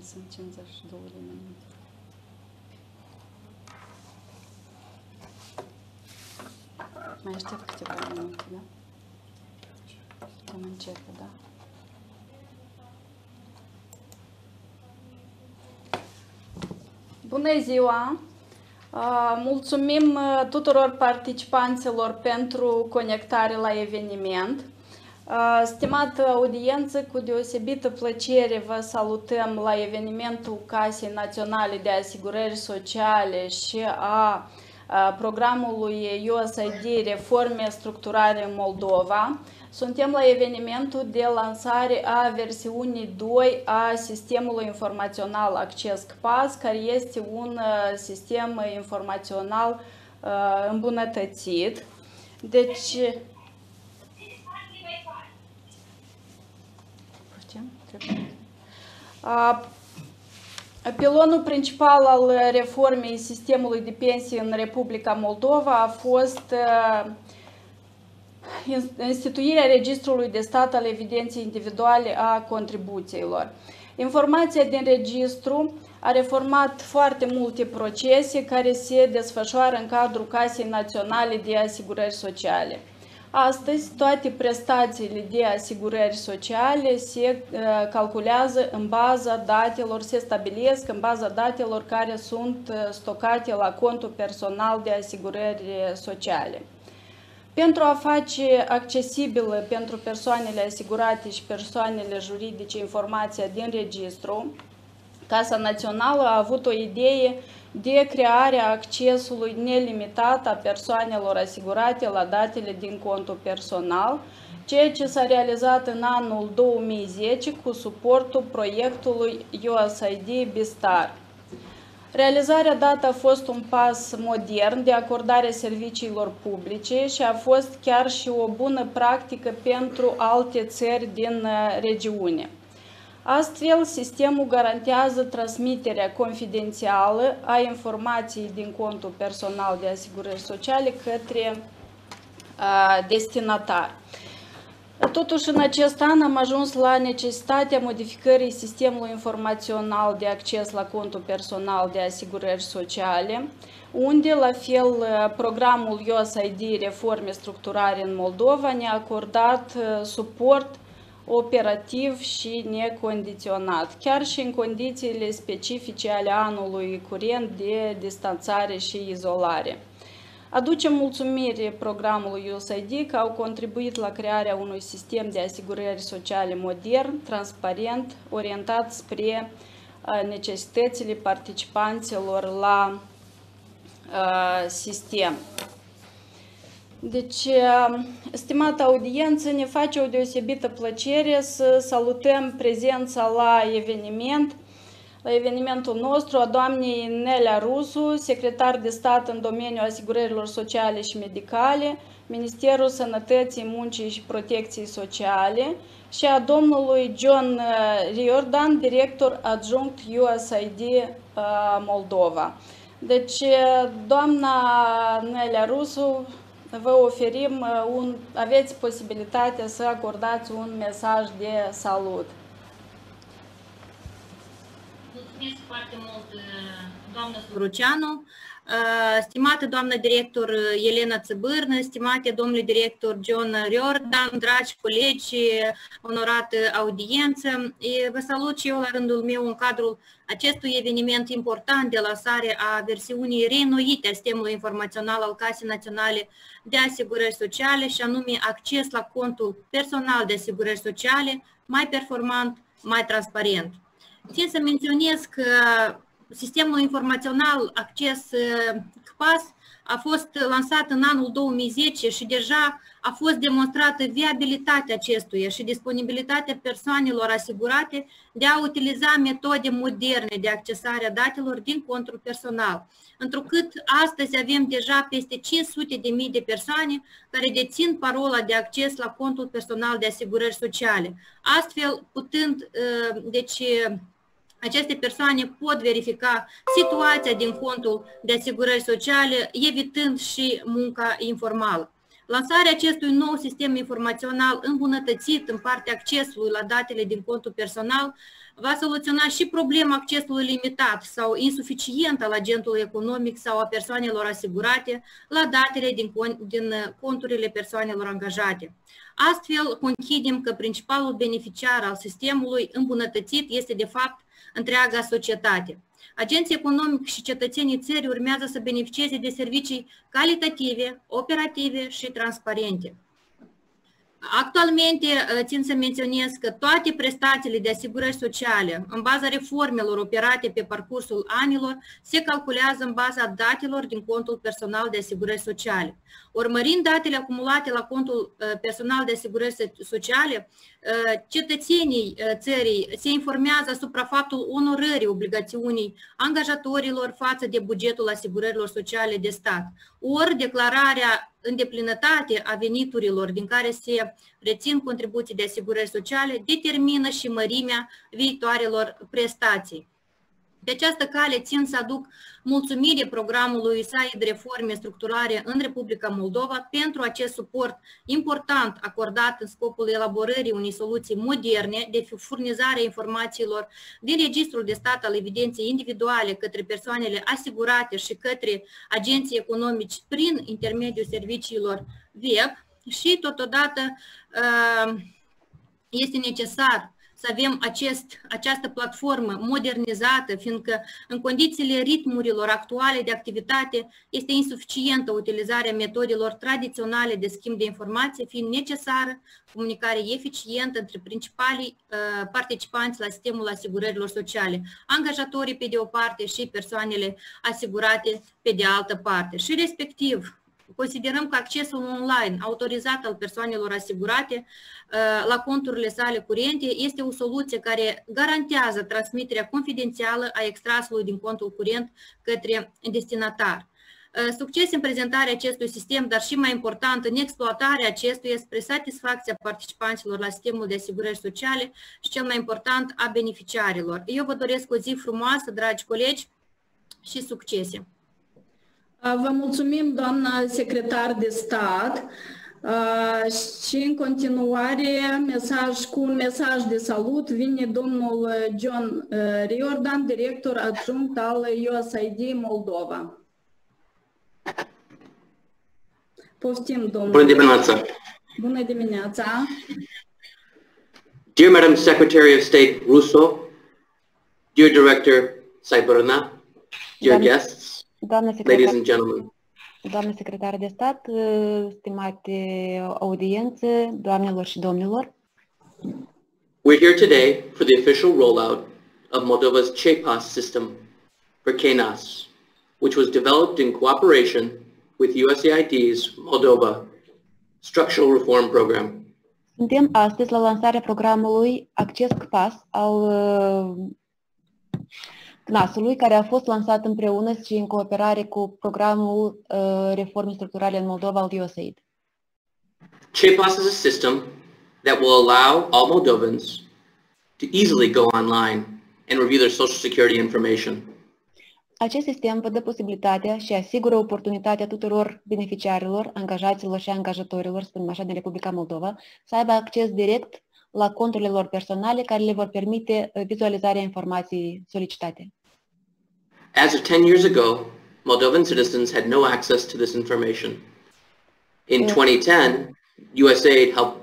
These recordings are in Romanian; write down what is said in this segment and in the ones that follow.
sunt 52 de minute. Mai aștept câteva minute, da? Putem începe, da? Bună ziua! Mulțumim tuturor participanților pentru conectare la eveniment. Stimată audiență, cu deosebită plăcere vă salutăm la evenimentul Casei Naționale de Asigurări Sociale și a programului USAID Reforme Structurare în Moldova. Suntem la evenimentul de lansare a versiunii 2 a Sistemului Informațional Acces CPAS, care este un sistem informațional îmbunătățit. Deci, pilonul principal al reformei sistemului de pensii în Republica Moldova a fost instituirea Registrului de Stat al Evidenței Individuale a Contribuțiilor. Informația din registru a reformat foarte multe procese care se desfășoară în cadrul Casei Naționale de Asigurări Sociale. Astăzi, toate prestațiile de asigurări sociale se calculează în baza datelor, se stabilesc în baza datelor care sunt stocate la contul personal de asigurări sociale. Pentru a face accesibilă pentru persoanele asigurate și persoanele juridice informația din registru, Casa Națională a avut o idee de crearea accesului nelimitat a persoanelor asigurate la datele din contul personal, ceea ce s-a realizat în anul 2010 cu suportul proiectului USAID BSTAR. Realizarea dată a fost un pas modern de acordare serviciilor publice și a fost chiar și o bună practică pentru alte țări din regiune. Astfel, sistemul garantează transmiterea confidențială a informației din contul personal de asigurări sociale către destinatar. Totuși, în acest an am ajuns la necesitatea modificării sistemului informațional de acces la contul personal de asigurări sociale, unde, la fel, programul USAID Reforme Structurare în Moldova ne-a acordat suport operativ și necondiționat, chiar și în condițiile specifice ale anului curent de distanțare și izolare. Aducem mulțumiri programului USAID că au contribuit la crearea unui sistem de asigurări sociale modern, transparent, orientat spre necesitățile participanților la sistem. Deci, stimată audiență, ne face o deosebită plăcere să salutăm prezența la evenimentul nostru a doamnei Nelea Rusu, secretar de stat în domeniul asigurărilor sociale și medicale, Ministerul Sănătății, Muncii și Protecției Sociale, și a domnului John Riordan, director adjunct USAID Moldova. Deci, doamna Nelea Rusu, vă oferim, aveți posibilitatea să acordați un mesaj de salut. Mulțumesc foarte mult, doamnă Suruceanu, stimată doamnă director Elena Țăbârnă, stimate domnule director John Riordan, dragi colegi, onorată audiență, vă salut și eu la rândul meu în cadrul acestui eveniment important de lansare a versiunii reînnoite a Sistemului Informațional al Casei Naționale de Asigurări Sociale, și anume acces la contul personal de asigurări sociale mai performant, mai transparent. Țin să menționez că Sistemul Informațional Acces CPAS a fost lansat în anul 2010 și deja a fost demonstrată viabilitatea acestuia și disponibilitatea persoanelor asigurate de a utiliza metode moderne de accesare a datelor din contul personal, întrucât astăzi avem deja peste 500.000 de persoane care dețin parola de acces la contul personal de asigurări sociale. Astfel, putând, aceste persoane pot verifica situația din contul de asigurări sociale, evitând și munca informală. Lansarea acestui nou sistem informațional îmbunătățit în partea accesului la datele din contul personal va soluționa și problema accesului limitat sau insuficient al agentului economic sau a persoanelor asigurate la datele din conturile persoanelor angajate. Astfel, conchidem că principalul beneficiar al sistemului îmbunătățit este, de fapt, întreaga societate. Agenții economici și cetățenii țării urmează să beneficieze de servicii calitative, operative și transparente. Actualmente, țin să menționez că toate prestațiile de asigurări sociale, în baza reformelor operate pe parcursul anilor, se calculează în baza datelor din contul personal de asigurări sociale. Urmărind datele acumulate la contul personal de asigurări sociale, cetățenii țării se informează asupra faptul onorării obligațiunii angajatorilor față de bugetul asigurărilor sociale de stat, ori declararea în deplinătate a veniturilor din care se rețin contribuții de asigurări sociale determină și mărimea viitoarelor prestații. Pe această cale țin să aduc mulțumire programului USAID Reforme Structurale în Republica Moldova pentru acest suport important acordat în scopul elaborării unei soluții moderne de furnizare a informațiilor din Registrul de Stat al Evidenței Individuale către persoanele asigurate și către agenții economici prin intermediul serviciilor web și totodată este necesar să avem această platformă modernizată, fiindcă în condițiile ritmurilor actuale de activitate este insuficientă utilizarea metodelor tradiționale de schimb de informație, fiind necesară comunicare eficientă între principalii participanți la sistemul asigurărilor sociale, angajatorii pe de o parte și persoanele asigurate pe de altă parte. Și respectiv, considerăm că accesul online autorizat al persoanelor asigurate la conturile sale curente este o soluție care garantează transmiterea confidențială a extrasului din contul curent către destinatar. Succes în prezentarea acestui sistem, dar și mai important în exploatarea acestuia spre satisfacția participanților la sistemul de asigurări sociale și cel mai important a beneficiarilor. Eu vă doresc o zi frumoasă, dragi colegi, și succese! Vă mulțumim, doamna secretar de stat, și în continuare cu un mesaj de salut vine domnul John Riordan, director adjunct al USAID Moldova. Poftim, domnul. Bună dimineața! Bună dimineața! Dear Madam Secretary of State Russo, dear Director Saiburna, dear guests, ladies and gentlemen. Doamnă secretară de stat, stimate audiențe, doamnelor și domnilor. We're here today for the official rollout of Moldova's CHEPAS system for KNAS, which was developed in cooperation with USAID's Moldova Structural Reform Program. Suntem astăzi la lansarea programului Acces CPAS al CNAS-ului, care a fost lansat împreună și în cooperare cu programul Reformei Structurale în Moldova al USAID. CHEPAS is a system that will allow all Moldovans to easily go online and review their Social Security information. Acest sistem vă dă posibilitatea și asigură oportunitatea tuturor beneficiarilor, angajaților și angajatorilor, spunem așa, din Republica Moldova, să aibă acces direct la conturile lor personale care le vor permite vizualizarea informației solicitate. As of 10 years ago, Moldovan citizens had no access to this information. In 2010, USAID helped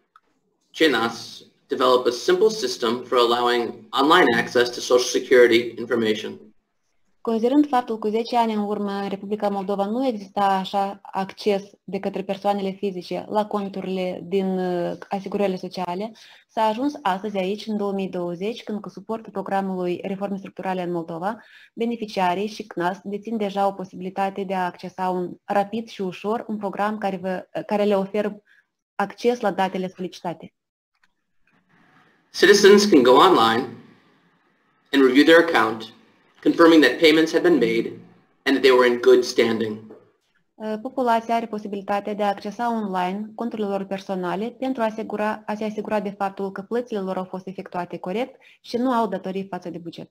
CHENAS develop a simple system for allowing online access to Social Security information. Considerând faptul că 10 ani în urmă în Republica Moldova nu exista așa acces de către persoanele fizice la conturile din asigurările sociale, s-a ajuns astăzi aici, în 2020, când cu suportul programului Reforme Structurale în Moldova, beneficiarii și CNAS dețin deja o posibilitate de a accesa rapid și ușor un program care le oferă acces la datele solicitate. Citizens can go online and review their account, confirming that payments had been made and that they were in good standing. Populația are posibilitatea de a accesa online conturile lor personale pentru a se asigura de faptul că plățile lor au fost efectuate corect și nu au datorii față de buget.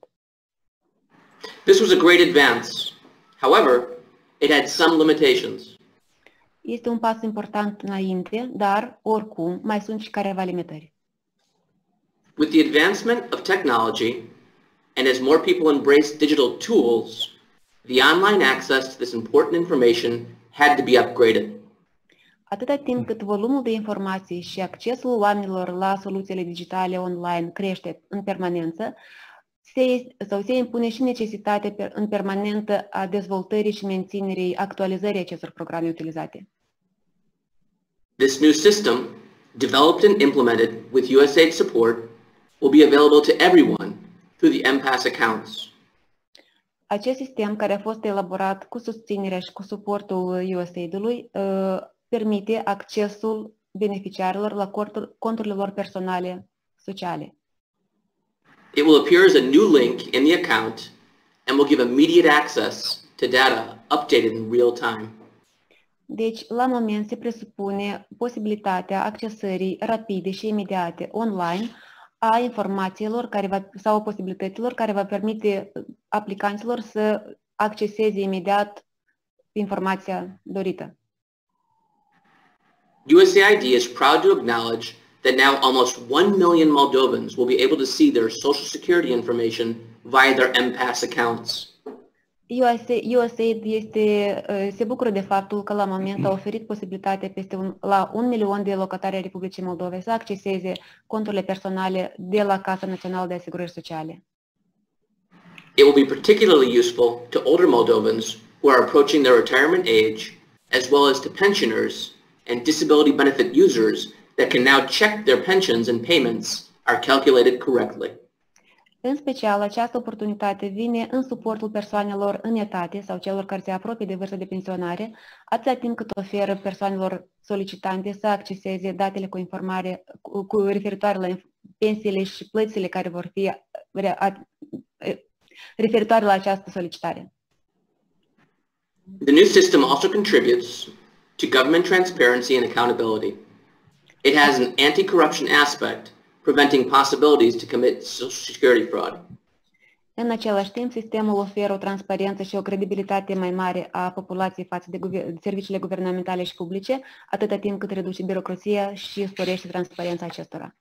This was a great advance. However, it had some limitations. Este un pas important înainte, dar, oricum, mai sunt și careva limitări. With the advancement of technology, and as more people embrace digital tools, the online access to this important information had to be upgraded. Atâta timp cât volumul de informații și accesul oamenilor la soluțiile digitale online crește în permanență, se impune și necesitatea în permanentă a dezvoltării și menținerii actualizării acestor programe utilizate. This new system, developed and implemented with USAID support, will be available to everyone through the MPAS accounts. Acest sistem, care a fost elaborat cu susținerea și cu suportul USAID-ului, permite accesul beneficiarilor la conturile lor personale sociale. It will appear as a new link in the account and will give immediate access to data updated in real time. Deci, la moment se presupune posibilitatea accesării rapide și imediate online a informațiilor sau posibilităților care va permite aplicanților să acceseze imediat informația dorită. USAID is proud to acknowledge that now almost 1 million Moldovans will be able to see their Social Security information via their MPAS accounts. USAID se bucură de faptul că la moment a oferit posibilitatea la 1 milion de locatari ai Republicii Moldovei să acceseze conturile personale de la Casa Națională de Asigurări Sociale. It will be particularly useful to older Moldovans who are approaching their retirement age, as well as to pensioners and disability benefit users that can now check their pensions and payments are calculated correctly. În special, această oportunitate vine în suportul persoanelor în etate sau celor care se apropie de vârsta de pensionare, atâta timp cât oferă persoanelor solicitante să acceseze datele cu informare referitoare la pensiile și plățile care vor fi referitoare la această solicitare. The new system also contributes to government transparency and accountability. It has an anti-corruption aspect, preventing possibilities to commit Social Security fraud. În același timp, sistemul oferă o transparență și o credibilitate mai mare a populației față de serviciile guvernamentale și publice, atâta timp cât reduce birocrația și sporește transparența acestora.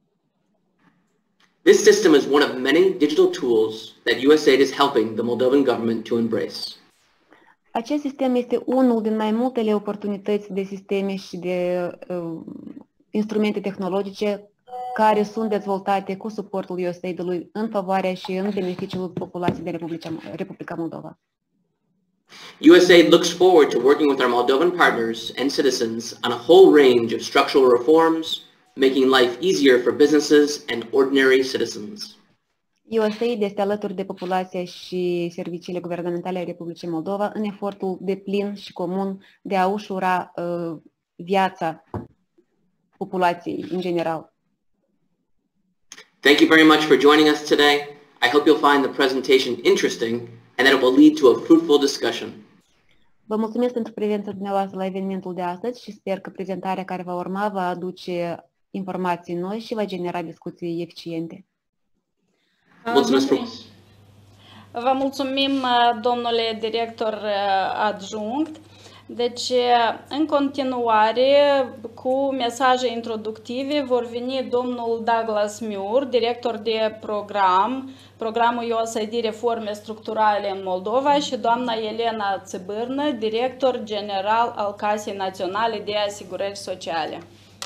This system is one of many digital tools that USAID is helping the Moldovan government to embrace. Acest sistem este unul din mai multele oportunități de sisteme și de instrumente tehnologice care sunt dezvoltate cu suportul USAID-ului în favoarea și în beneficiul populației din Republica Moldova. USAID looks forward to working with our Moldovan partners and citizens on a whole range of structural reforms, making life easier for businesses and ordinary citizens. USAID este alături de populația și serviciile guvernamentale ale Republicii Moldova în efortul deplin și comun de a ușura viața populației în general. Thank you very much for joining us today. I hope you'll find the presentation interesting and that it will lead to a fruitful discussion. Vă mulțumesc pentru prezența dumneavoastră la evenimentul de astăzi și sper că prezentarea care va urma va aduce informații noi și va genera discuții eficiente. Mulțumesc frumos! Vă mulțumim, domnule director adjunct. Deci, în continuare, cu mesaje introductive, vor veni domnul Douglas Muir, director de programul USAID Reforme Structurale în Moldova, și doamna Elena Țibârnă, director general al Casei Naționale de Asigurări Sociale.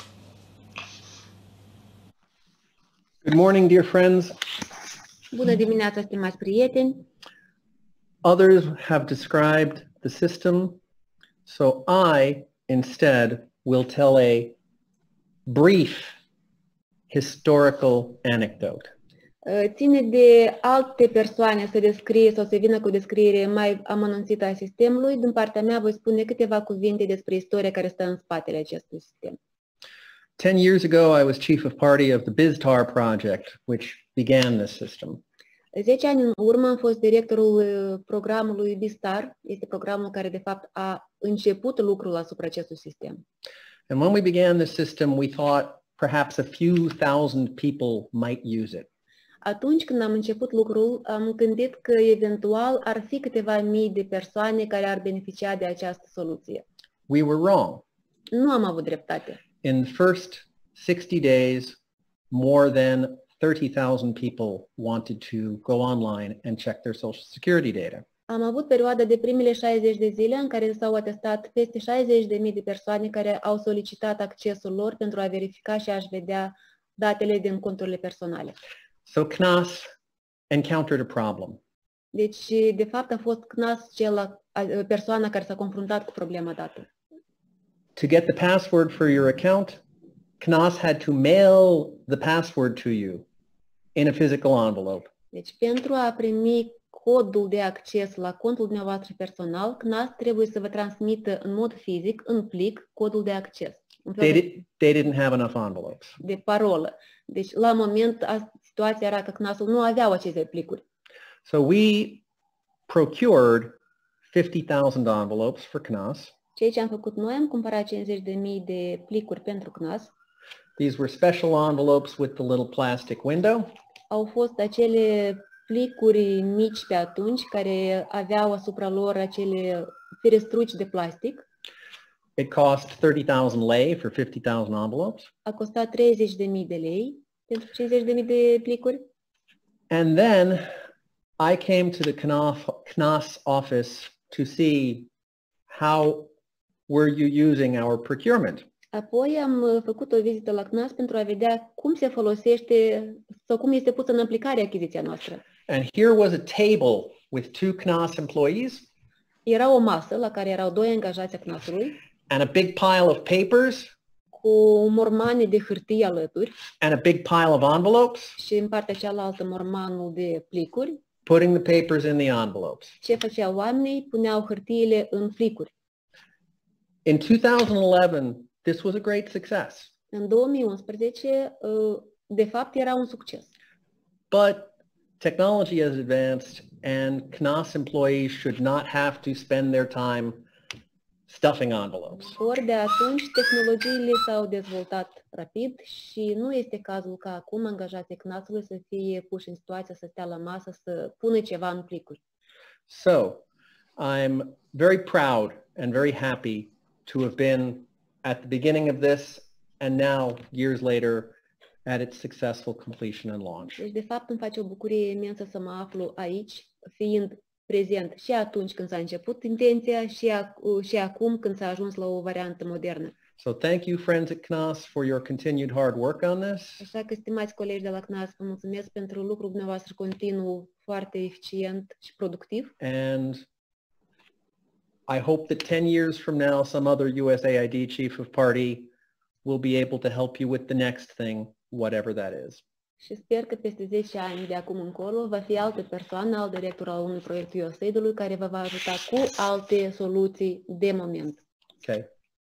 Good morning, dear friends. Bună dimineața, stimați prieteni! Others have described the system, so I instead will tell a brief historical anecdote. Ține de alte persoane să descrie sau să vină cu o descriere mai amănunțită a sistemului. Din partea mea voi spune câteva cuvinte despre istoria care stă în spatele acestui sistem. 10 years ago, I was chief of party of the BizTAR project, which began this system. 10 ani în urmă am fost directorul programului BizTAR, este programul care de fapt a început lucrul asupra acestui sistem. And when we began this system, we thought perhaps a few thousand people might use it. Atunci când am început lucrul, am gândit că eventual ar fi câteva mii de persoane care ar beneficia de această soluție. we were wrong. Nu am avut dreptate. In the first 60 days, more than 30,000 people wanted to go online and check their Social Security data. Am avut perioada de primele 60 de zile în care s-au atestat peste 60.000 de persoane care au solicitat accesul lor pentru a verifica și a-și vedea datele din conturile personale. So CNAS encountered a problem. Deci, de fapt, a fost CNAS persoana care s-a confruntat cu problema dată. To get the password for your account, CNAS had to mail the password to you in a physical envelope. Deci, pentru a primi codul de acces la contul dumneavoastră personal, CNAS trebuie să vă transmită în mod fizic, în plic, codul de acces. They didn't have enough envelopes. De parolă. Deci, la moment, situația era că CNAS-ul nu aveau aceste plicuri. So we procured 50,000 envelopes for CNAS. Ceea ce am făcut noi, am cumpărat 50.000 de plicuri pentru CNAS. These were special envelopes with the little plastic window. Au fost acele plicuri mici pe atunci, care aveau asupra lor acele ferestruci de plastic. It cost 30,000 lei for 50,000 envelopes. A costat 30.000 de lei pentru 50.000 de plicuri. And then I came to the CNAS office to see how were you using our procurement. Apoi am făcut o vizită la CNAS pentru a vedea cum se folosește sau cum este pusă în aplicare achiziția noastră. And here was a table with 2 CNAS employees. Era o masă la care erau 2 angajați a CNAS-ului. And a big pile of papers. Cu mormane de hârtie alături. And a big pile of envelopes. Și în partea cealaltă mormanul de plicuri. Putting the papers in the envelopes. Ce făceau oamenii? Puneau hârtiile în plicuri. In 2011, this was a great success. În 2011, de fapt, era un succes. But technology has advanced and CNAS employees should not have to spend their time stuffing envelopes. Ori de atunci, tehnologiile s-au dezvoltat rapid și nu este cazul ca acum angajații CNAS-ului să fie puși în situația să stea la masă, să pună ceva în plicuri. So, I'm very proud and very happy to have been at the beginning of this and now, years later, at its successful completion and launch. Deci, de fapt, îmi face o bucurie imensă să mă aflu aici, fiind prezent și atunci când s-a început intenția și acum când s-a ajuns la o variantă modernă. So thank you, friends at CNAS, for your continued hard work on this. Așa că, stimați colegi de la CNAS, vă mulțumesc pentru lucrul dumneavoastră continuu, foarte eficient și productiv. And I hope that 10 years from now, some other USAID chief of party will be able to help you with the next thing, whatever that is. Și sper că peste 10 ani de acum încolo va fi altă persoană, alt director al unui proiect USAID-ului care vă va ajuta cu alte soluții de moment. Okay.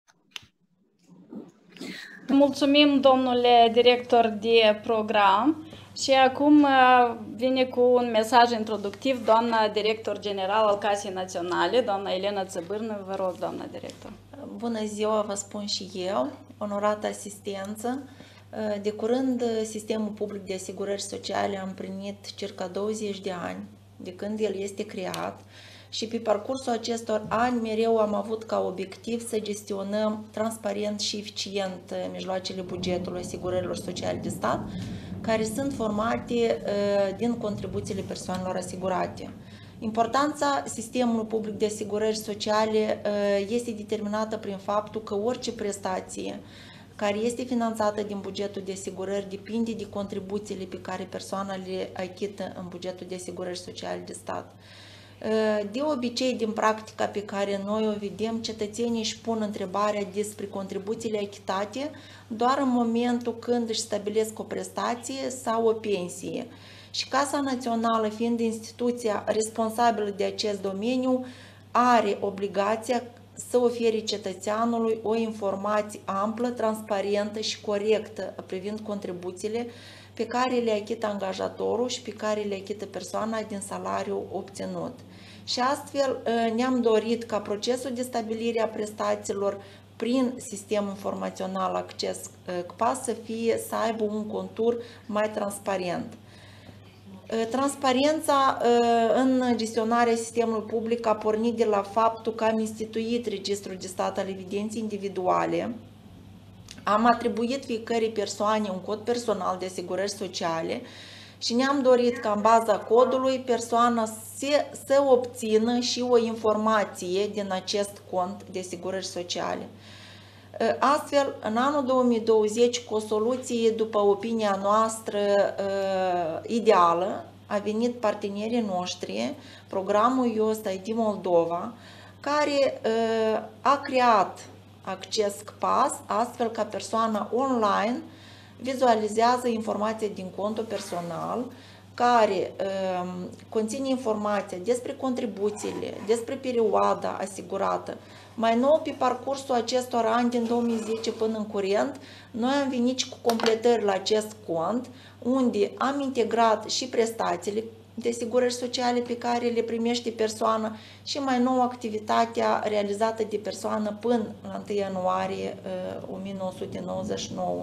Mulțumim, domnule director de program. Și acum vine cu un mesaj introductiv doamna director general al Casei Naționale, doamna Elena Țăbârnă. Vă rog, doamna director. Bună ziua, vă spun și eu, onorată asistență. De curând, sistemul public de asigurări sociale a împlinit circa 20 de ani de când el este creat și pe parcursul acestor ani mereu am avut ca obiectiv să gestionăm transparent și eficient mijloacele bugetului asigurărilor sociale de stat, care sunt formate din contribuțiile persoanelor asigurate. Importanța sistemului public de asigurări sociale este determinată prin faptul că orice prestație care este finanțată din bugetul de asigurări depinde de contribuțiile pe care persoana le achită în bugetul de asigurări sociale de stat. De obicei, din practica pe care noi o vedem, cetățenii își pun întrebarea despre contribuțiile achitate doar în momentul când își stabilesc o prestație sau o pensie. Și Casa Națională, fiind instituția responsabilă de acest domeniu, are obligația să ofere cetățeanului o informație amplă, transparentă și corectă privind contribuțiile pe care le achită angajatorul și pe care le achită persoana din salariul obținut. Și astfel ne-am dorit ca procesul de stabilire a prestațiilor prin sistemul informațional Acces CPAS să aibă un contur mai transparent. Transparența în gestionarea sistemului public a pornit de la faptul că am instituit Registrul de Stat al Evidenței Individuale, am atribuit fiecărei persoane un cod personal de asigurări sociale și ne-am dorit ca în baza codului persoana să obțină și o informație din acest cont de asigurări sociale. Astfel, în anul 2020, cu o soluție, după opinia noastră, ideală, a venit partenerii noștri, programul USAID Moldova, care a creat acces CPAS, astfel ca persoana online vizualizează informația din contul personal, care conține informația despre contribuțiile, despre perioada asigurată. Mai nou, pe parcursul acestor ani, din 2010 până în curent, noi am venit și cu completări la acest cont, unde am integrat și prestațiile de asigurări sociale pe care le primește persoana și mai nou activitatea realizată de persoană până la 1 ianuarie 1999.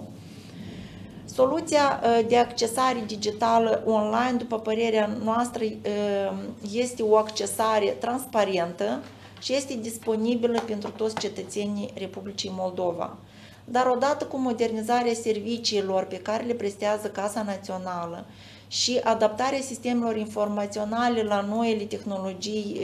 Soluția de accesare digitală online, după părerea noastră, este o accesare transparentă și este disponibilă pentru toți cetățenii Republicii Moldova. Dar odată cu modernizarea serviciilor pe care le prestează Casa Națională și adaptarea sistemelor informaționale la noile tehnologii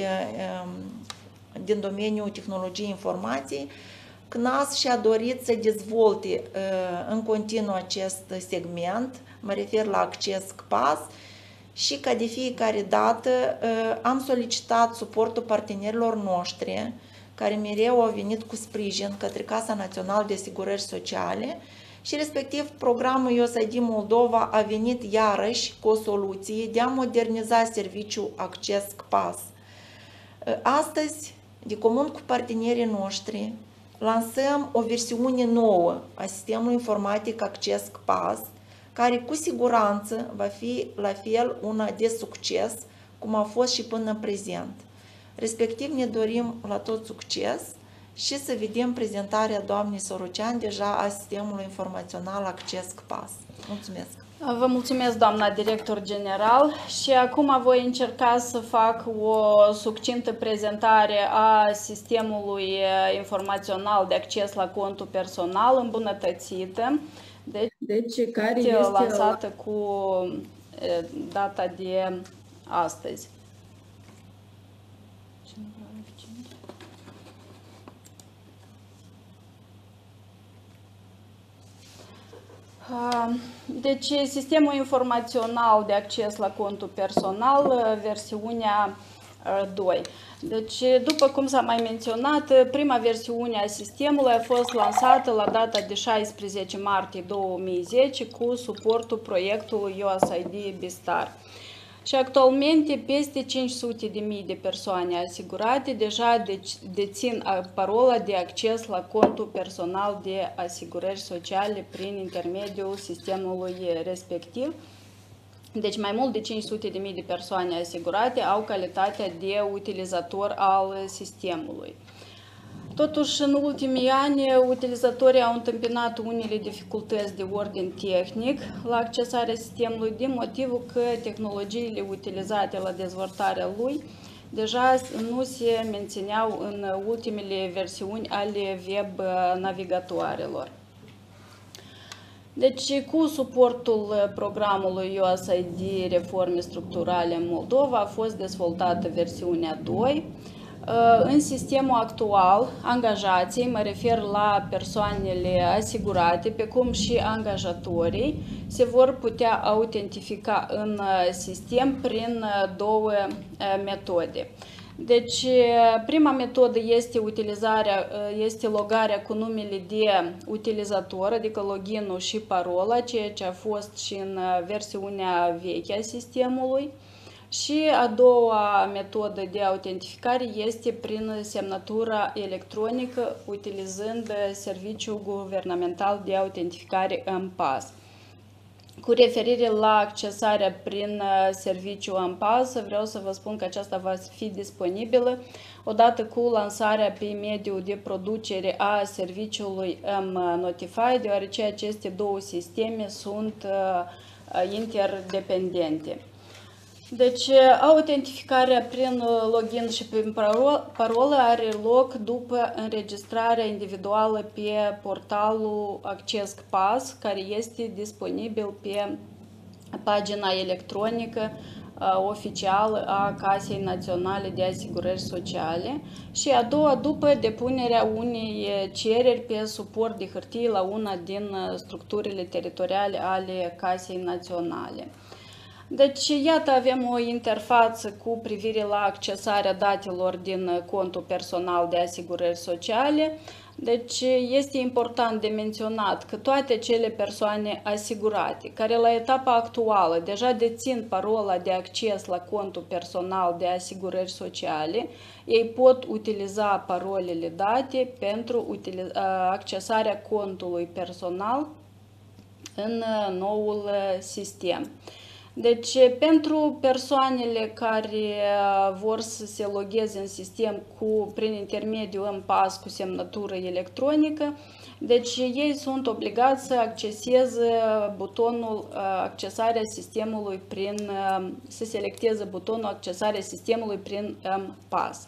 din domeniul tehnologiei informației, CNAS și-a dorit să dezvolte în continuu acest segment, mă refer la acces CPAS, și ca de fiecare dată am solicitat suportul partenerilor noștri, care mereu au venit cu sprijin către Casa Națională de Asigurări Sociale și respectiv programul USAID Moldova a venit iarăși cu o soluție de a moderniza serviciul acces CPAS. Astăzi, de comun cu partenerii noștri, lansăm o versiune nouă a sistemului informatic acces CPAS, care cu siguranță va fi la fel una de succes, cum a fost și până în prezent. Respectiv ne dorim la tot succes și să vedem prezentarea doamnei Sorocean deja a sistemului informațional acces CPAS. Mulțumesc! Vă mulțumesc, doamna director general, și acum voi încerca să fac o succintă prezentare a sistemului informațional de acces la contul personal îmbunătățită, deci care este lansată cu data de astăzi. Deci, sistemul informațional de acces la contul personal, versiunea 2. Deci, după cum s-a mai menționat, prima versiune a sistemului a fost lansată la data de 16 martie 2010 cu suportul proiectului USAID Bistar. Și actualmente peste 500.000 de persoane asigurate deja dețin parola de acces la contul personal de asigurări sociale prin intermediul sistemului respectiv. Deci mai mult de 500.000 de persoane asigurate au calitatea de utilizator al sistemului. Totuși, în ultimii ani, utilizatorii au întâmpinat unele dificultăți de ordin tehnic la accesarea sistemului, din motivul că tehnologiile utilizate la dezvoltarea lui deja nu se mențineau în ultimele versiuni ale web navigatoarelor. Deci, cu suportul programului USAID Reforme Structurale în Moldova a fost dezvoltată versiunea 2. În sistemul actual, angajații, mă refer la persoanele asigurate, pe cum și angajatorii, se vor putea autentifica în sistem prin două metode. Deci, prima metodă este logarea cu numele de utilizator, adică login-ul și parola, ceea ce a fost și în versiunea veche a sistemului. Și a doua metodă de autentificare este prin semnătura electronică, utilizând serviciul guvernamental de autentificare MPAS. Cu referire la accesarea prin serviciul MPAS, vreau să vă spun că aceasta va fi disponibilă odată cu lansarea pe mediul de producere a serviciului M-Notify, deoarece aceste două sisteme sunt interdependente. Deci, autentificarea prin login și prin parolă are loc după înregistrarea individuală pe portalul Access-Pass, care este disponibil pe pagina electronică oficială a Casei Naționale de Asigurări Sociale și a doua după depunerea unei cereri pe suport de hârtie la una din structurile teritoriale ale Casei Naționale. Deci, iată, avem o interfață cu privire la accesarea datelor din contul personal de asigurări sociale. Deci, este important de menționat că toate cele persoane asigurate care la etapa actuală deja dețin parola de acces la contul personal de asigurări sociale, ei pot utiliza parolele date pentru accesarea contului personal în noul sistem. Deci, pentru persoanele care vor să se logheze în sistem prin intermediul MPAS cu semnătură electronică, deci ei sunt obligați să acceseze butonul accesarea sistemului să selecteze butonul accesarea sistemului prin MPAS.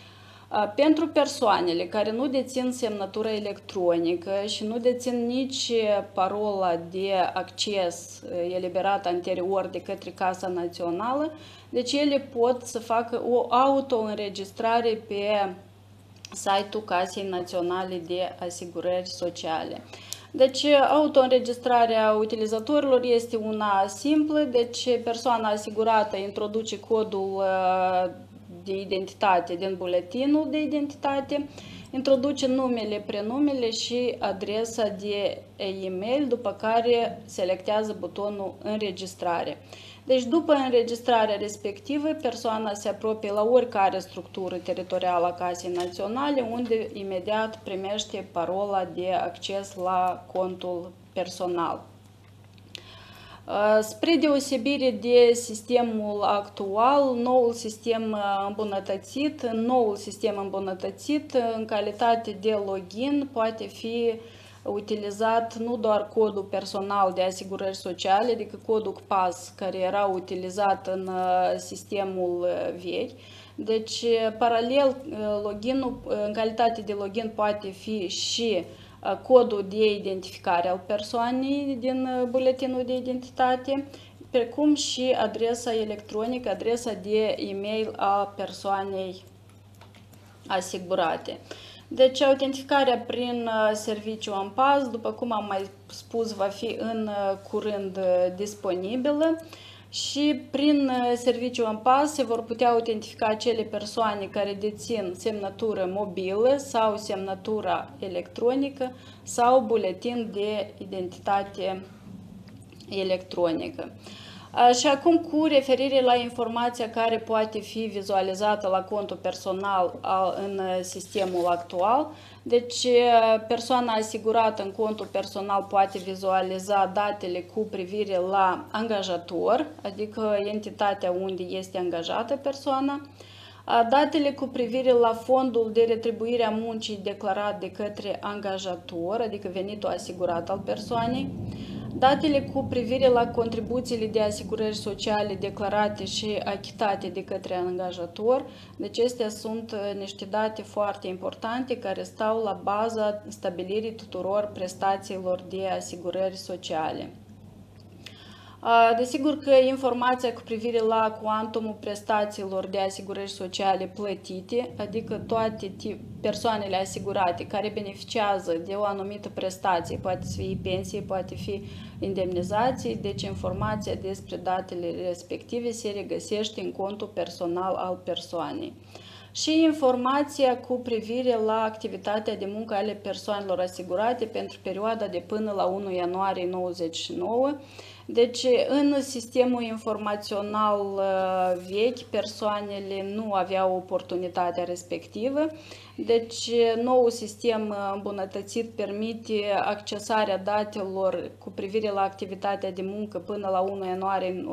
Pentru persoanele care nu dețin semnătură electronică și nu dețin nici parola de acces eliberată anterior de către Casa Națională, deci ele pot să facă o auto-înregistrare pe site-ul Casei Naționale de Asigurări Sociale. Deci, auto-înregistrarea utilizatorilor este una simplă, deci persoana asigurată introduce codul de identitate din buletinul de identitate, introduce numele, prenumele și adresa de e-mail, după care selectează butonul înregistrare. Deci, după înregistrarea respectivă, persoana se apropie la oricare structură teritorială a Casei Naționale, unde imediat primește parola de acces la contul personal. Spre deosebire de sistemul actual, noul sistem îmbunătățit, în calitate de login, poate fi utilizat nu doar codul personal de asigurări sociale, adică codul PAS, care era utilizat în sistemul vechi. Deci, paralel, loginul, în calitate de login poate fi și codul de identificare al persoanei din buletinul de identitate, precum și adresa electronică, adresa de e-mail a persoanei asigurate. Deci, autentificarea prin serviciu MPAS, după cum am mai spus, va fi în curând disponibilă. Și prin serviciul MPAS se vor putea autentifica acele persoane care dețin semnătură mobilă sau semnătura electronică sau buletin de identitate electronică. Și acum, cu referire la informația care poate fi vizualizată la contul personal în sistemul actual, deci persoana asigurată în contul personal poate vizualiza datele cu privire la angajator, adică entitatea unde este angajată persoana, datele cu privire la fondul de retribuire a muncii declarat de către angajator, adică venitul asigurat al persoanei, datele cu privire la contribuțiile de asigurări sociale declarate și achitate de către angajator. Deci acestea sunt niște date foarte importante care stau la baza stabilirii tuturor prestațiilor de asigurări sociale. Desigur că informația cu privire la cuantumul prestațiilor de asigurări sociale plătite, adică toate persoanele asigurate care beneficiază de o anumită prestație, poate fi pensie, poate fi indemnizații, deci informația despre datele respective se regăsește în contul personal al persoanei. Și informația cu privire la activitatea de muncă ale persoanelor asigurate pentru perioada de până la 1 ianuarie 1999. Deci, în sistemul informațional vechi, persoanele nu aveau oportunitatea respectivă. Deci, noul sistem îmbunătățit permite accesarea datelor cu privire la activitatea de muncă până la 1 ianuarie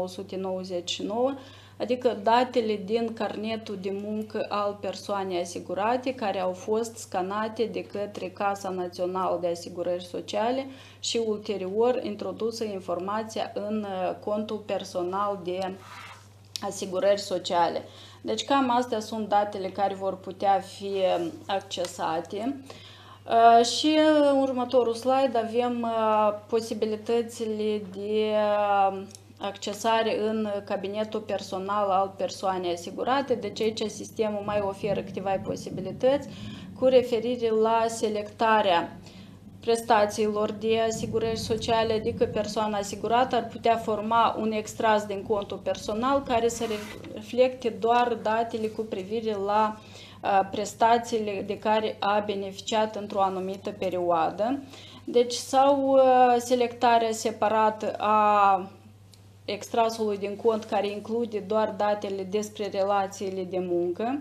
1999, adică datele din carnetul de muncă al persoanei asigurate care au fost scanate de către Casa Națională de Asigurări Sociale și ulterior introdusă informația în contul personal de asigurări sociale. Deci cam astea sunt datele care vor putea fi accesate. Și în următorul slide avem posibilitățile de accesare în cabinetul personal al persoanei asigurate. Deci aici sistemul mai oferă câteva posibilități cu referire la selectarea prestațiilor de asigurări sociale, adică persoana asigurată ar putea forma un extras din contul personal care să reflecte doar datele cu privire la prestațiile de care a beneficiat într-o anumită perioadă. Deci sau selectarea separată a extrasului din cont care include doar datele despre relațiile de muncă,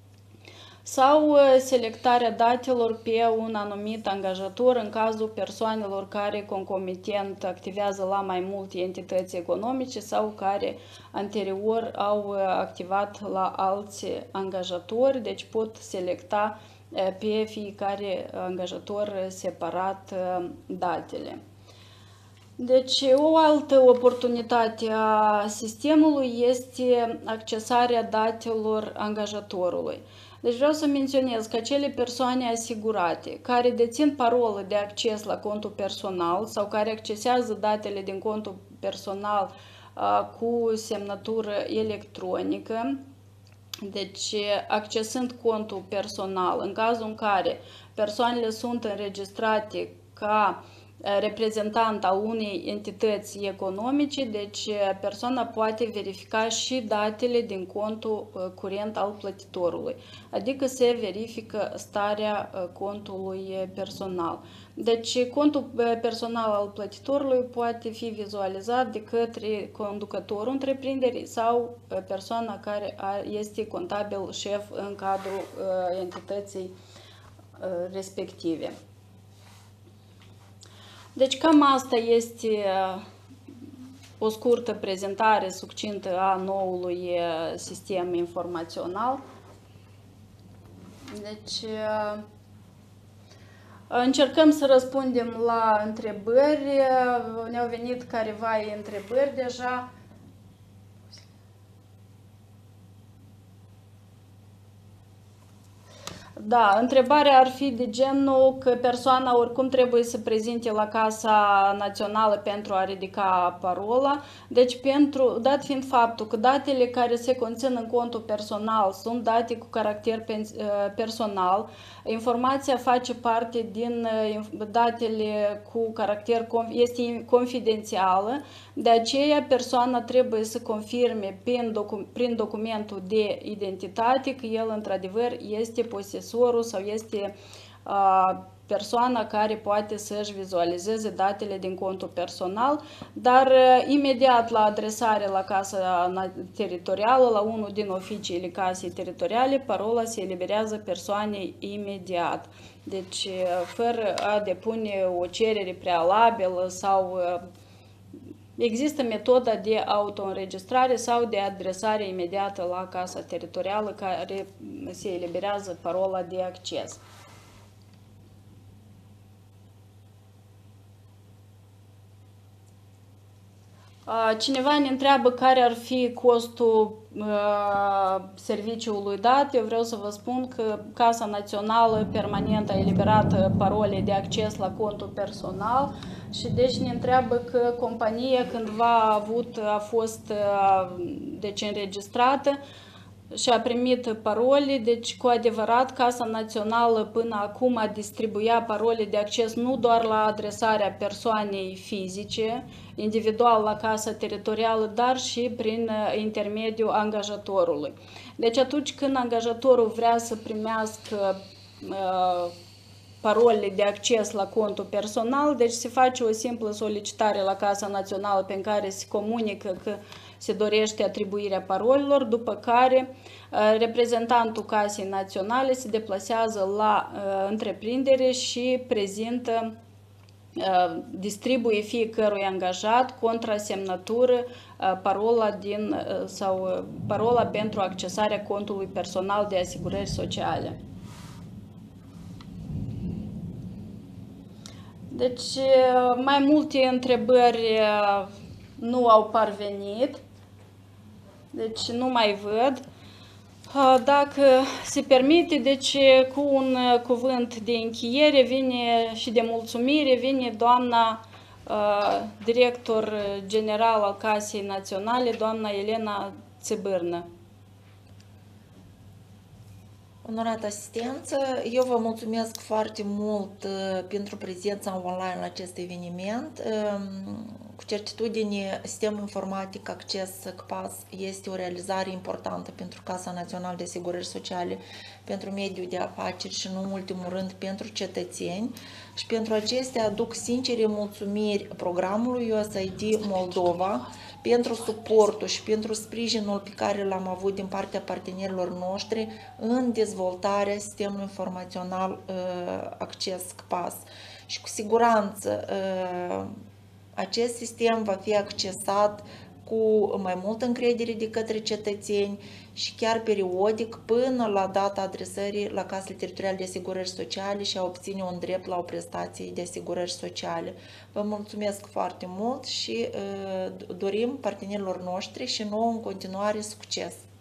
sau selectarea datelor pe un anumit angajator în cazul persoanelor care concomitent activează la mai multe entități economice sau care anterior au activat la alți angajatori, deci pot selecta pe fiecare angajator separat datele. Deci o altă oportunitate a sistemului este accesarea datelor angajatorului. Deci vreau să menționez că acele persoane asigurate care dețin parolă de acces la contul personal sau care accesează datele din contul personal cu semnătură electronică, deci accesând contul personal, în cazul în care persoanele sunt înregistrate ca reprezentant al unei entități economice, deci persoana poate verifica și datele din contul curent al plătitorului, adică se verifică starea contului personal. Deci contul personal al plătitorului poate fi vizualizat de către conducătorul întreprinderii sau persoana care este contabil șef în cadrul entității respective. Deci cam asta este o scurtă prezentare succintă a noului sistem informațional. Deci încercăm să răspundem la întrebări. Ne-au venit careva întrebări deja. Da, întrebarea ar fi de genul că persoana oricum trebuie să prezinte la Casa Națională pentru a ridica parola. Deci, dat fiind faptul că datele care se conțin în contul personal sunt date cu caracter personal, informația face parte din datele cu caracter, este confidențială, de aceea persoana trebuie să confirme prin documentul de identitate că el într-adevăr este posesorul sau este persoana care poate să-și vizualizeze datele din contul personal, dar imediat la adresare la Casa Teritorială, la unul din oficiile Casei Teritoriale, parola se eliberează persoanei imediat. Deci, fără a depune o cerere prealabilă sau există metoda de autoînregistrare sau de adresare imediată la Casa Teritorială care se eliberează parola de acces. Cineva ne întreabă care ar fi costul serviciului dat. Eu vreau să vă spun că Casa Națională permanent a eliberat parole de acces la contul personal și deci ne întreabă că compania cândva a fost deci înregistrată și a primit parole, deci cu adevărat Casa Națională până acum distribuia parole de acces nu doar la adresarea persoanei fizice, individual la Casa Teritorială, dar și prin intermediul angajatorului. Deci atunci când angajatorul vrea să primească parole de acces la contul personal, deci se face o simplă solicitare la Casa Națională prin care se comunică că se dorește atribuirea parolelor, după care reprezentantul Casei Naționale se deplasează la întreprindere și prezintă, distribuie fiecărui angajat contra semnătură parola pentru accesarea contului personal de asigurări sociale. Deci mai multe întrebări nu au parvenit. Deci nu mai văd. Dacă se permite, deci cu un cuvânt de încheiere vine și de mulțumire vine doamna director general al Casei Naționale, doamna Elena Țibârnă. Onorată asistență, eu vă mulțumesc foarte mult pentru prezența online la acest eveniment. Cu certitudine, sistemul informatic Acces CPAS este o realizare importantă pentru Casa Națională de Asigurări Sociale, pentru mediul de afaceri și, nu în ultimul rând, pentru cetățeni. Și pentru acestea aduc sincere mulțumiri programului USAID Moldova pentru suportul și pentru sprijinul pe care l-am avut din partea partenerilor noștri în dezvoltarea sistemului informațional Acces CPAS. Și cu siguranță acest sistem va fi accesat cu mai multă încredere de către cetățeni și chiar periodic până la data adresării la Casele Teritoriale de Asigurări Sociale și a obține un drept la o prestație de asigurări sociale. Vă mulțumesc foarte mult și dorim partenerilor noștri și nouă în continuare succes!